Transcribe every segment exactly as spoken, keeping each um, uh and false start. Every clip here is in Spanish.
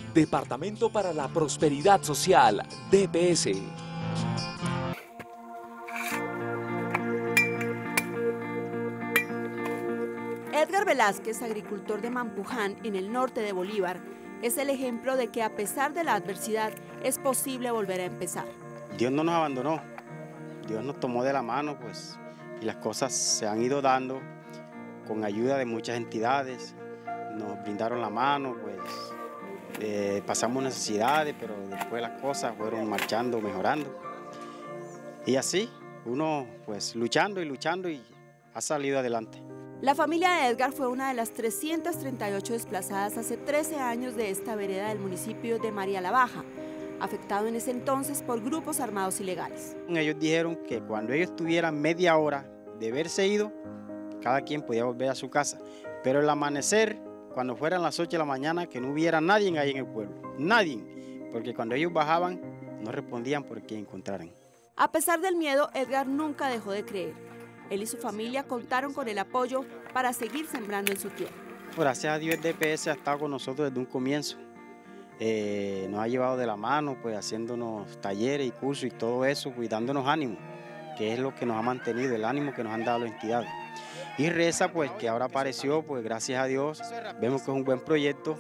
Departamento para la Prosperidad Social, D P S. Edgar Velázquez, agricultor de Mampuján, en el norte de Bolívar, es el ejemplo de que a pesar de la adversidad es posible volver a empezar. Dios no nos abandonó, Dios nos tomó de la mano, pues, y las cosas se han ido dando con ayuda de muchas entidades, nos brindaron la mano, pues, eh, pasamos necesidades, pero después las cosas fueron marchando, mejorando. Y así, uno, pues, luchando y luchando y ha salido adelante. La familia de Edgar fue una de las trescientas treinta y ocho desplazadas hace trece años de esta vereda del municipio de María la Baja, afectado en ese entonces por grupos armados ilegales. Ellos dijeron que cuando ellos tuvieran media hora de haberse ido, cada quien podía volver a su casa. Pero el amanecer, cuando fueran las ocho de la mañana, que no hubiera nadie ahí en el pueblo, nadie, porque cuando ellos bajaban no respondían por qué encontraran. A pesar del miedo, Edgar nunca dejó de creer. Él y su familia contaron con el apoyo para seguir sembrando en su tierra. Gracias a Dios el D P S ha estado con nosotros desde un comienzo. Eh, nos ha llevado de la mano, pues haciéndonos talleres y cursos y todo eso, pues, y dándonos ánimo, que es lo que nos ha mantenido, el ánimo que nos han dado las entidades. Y Reza, pues que ahora apareció, pues gracias a Dios, vemos que es un buen proyecto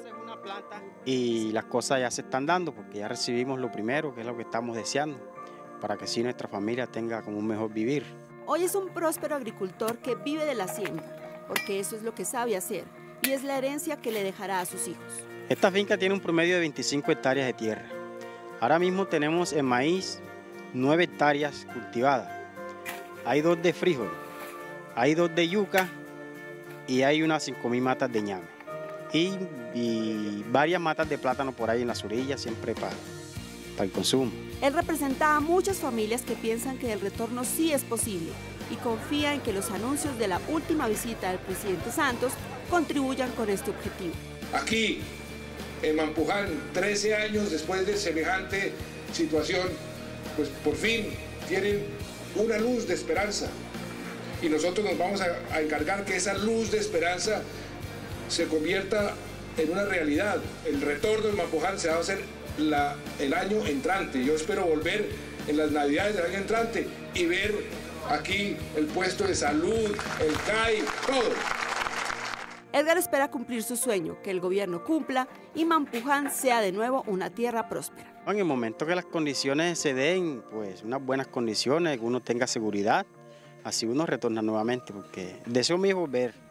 y las cosas ya se están dando, porque ya recibimos lo primero, que es lo que estamos deseando, para que así nuestra familia tenga como un mejor vivir. Hoy es un próspero agricultor que vive de la siembra, porque eso es lo que sabe hacer y es la herencia que le dejará a sus hijos. Esta finca tiene un promedio de veinticinco hectáreas de tierra. Ahora mismo tenemos en maíz nueve hectáreas cultivadas. Hay dos de frijol, hay dos de yuca y hay unas cinco mil matas de ñame. Y, y varias matas de plátano por ahí en las orillas, siempre para, para el consumo. Él representa a muchas familias que piensan que el retorno sí es posible y confía en que los anuncios de la última visita del presidente Santos contribuyan con este objetivo. Aquí, en Mampuján, trece años después de semejante situación, pues por fin tienen una luz de esperanza. Y nosotros nos vamos a, a encargar que esa luz de esperanza se convierta en una realidad. El retorno en Mampuján se va a hacer La, el año entrante. Yo espero volver en las navidades del año entrante y ver aquí el puesto de salud, el C A I, todo. Edgar espera cumplir su sueño, que el gobierno cumpla y Mampuján sea de nuevo una tierra próspera. En el momento que las condiciones se den, pues unas buenas condiciones, que uno tenga seguridad, así uno retorna nuevamente, porque el deseo mío es volver.